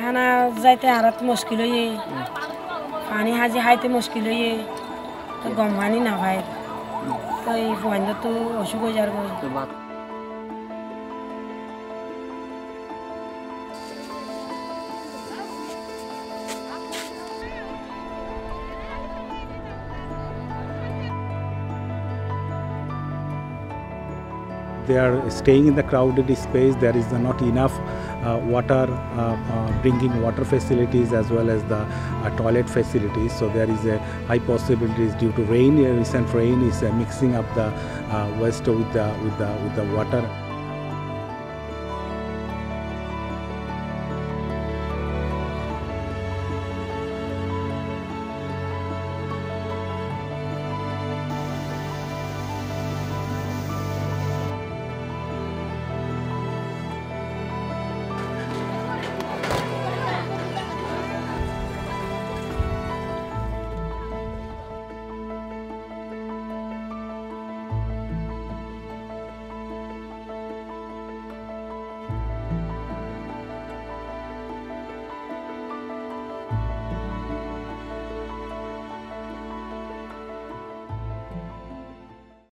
खाना जाते हारत मुश्किल है पानी हाजी हाइते मुश्किल है तो गमवानी ना भाई तो ये फोन तो अशुक जार को They are staying in the crowded space. There is not enough water, drinking water facilities as well as the toilet facilities. So there is a high possibilities due to rain. Recent rain is mixing up the waste with the water.